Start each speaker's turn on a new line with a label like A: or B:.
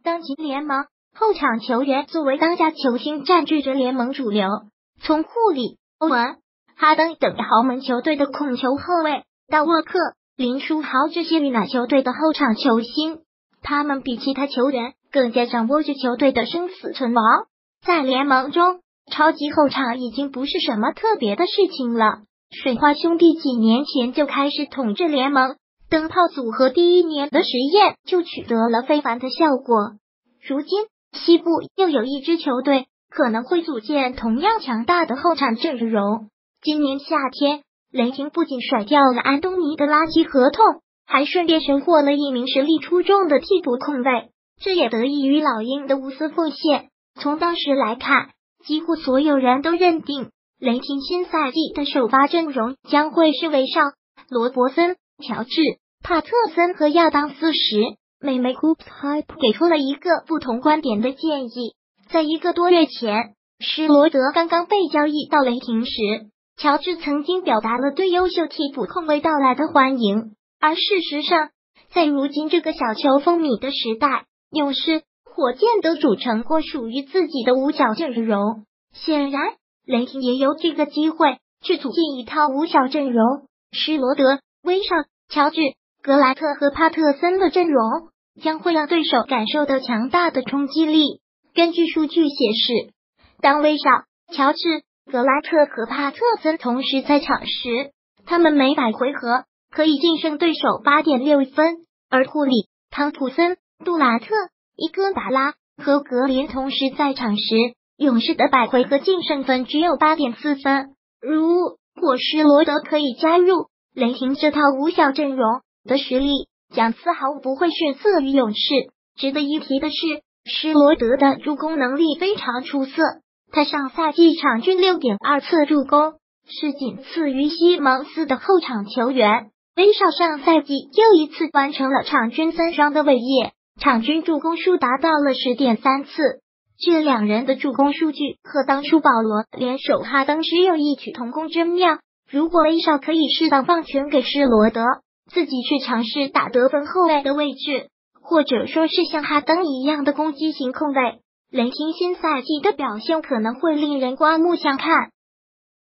A: 当今联盟后场球员作为当家球星占据着联盟主流，从库里、欧文、哈登等豪门球队的控球后卫，到沃克、林书豪这些鱼腩球队的后场球星，他们比其他球员更加掌握着球队的生死存亡。在联盟中，超级后场已经不是什么特别的事情了。水花兄弟几年前就开始统治联盟，灯泡组合第一年的实验就取得了非凡的效果。如今西部又有一支球队可能会组建同样强大的后场阵容。今年夏天，雷霆不仅甩掉了安东尼的垃圾合同，还顺便收获了一名实力出众的替补控卫，这也得益于老鹰的无私奉献。从当时来看，几乎所有人都认定雷霆新赛季的首发阵容将会是威少、罗伯森、乔治、帕特森和亚当斯时，妹妹 Hoops Hype 给出了一个不同观点的建议。在1个多月前，施罗德刚刚被交易到雷霆时，乔治曾经表达了对优秀替补控卫到来的欢迎。而事实上，在如今这个小球风靡的时代，勇士、火箭都组成过属于自己的五角阵容。显然，雷霆也有这个机会去组建一套五角阵容。施罗德、威少、乔治、格莱特和帕特森的阵容将会让对手感受到强大的冲击力。根据数据显示，当威少、乔治、格莱特和帕特森同时在场时，他们每100回合可以净胜对手 8.6 分，而库里、汤普森、杜兰特、伊戈达拉和格林同时在场时，勇士的100回合净胜分只有 8.4 分。如果施罗德可以加入，雷霆这套五小阵容的实力将丝毫不会逊色于勇士。值得一提的是，施罗德的助攻能力非常出色，他上赛季场均 6.2 次助攻，是仅次于西蒙斯的后场球员。威少上赛季又一次完成了场均3双的伟业，场均助攻数达到了 10.3 次。这两人的助攻数据和当初保罗联手哈登只有异曲同工之妙。如果威少可以适当放权给施罗德，自己去尝试打得分后卫的位置，或者说是像哈登一样的攻击型控卫，雷霆新赛季的表现可能会令人刮目相看。